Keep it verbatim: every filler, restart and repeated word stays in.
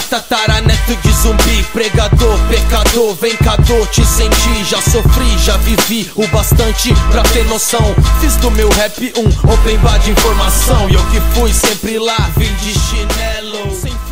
tataraneto de zumbi, pregador, pecador, vem cá, dor, te senti. Já sofri, já vivi o bastante pra ter noção. Fiz do meu rap um open bar de informação, e eu que fui sempre lá, vim de chinelo, sem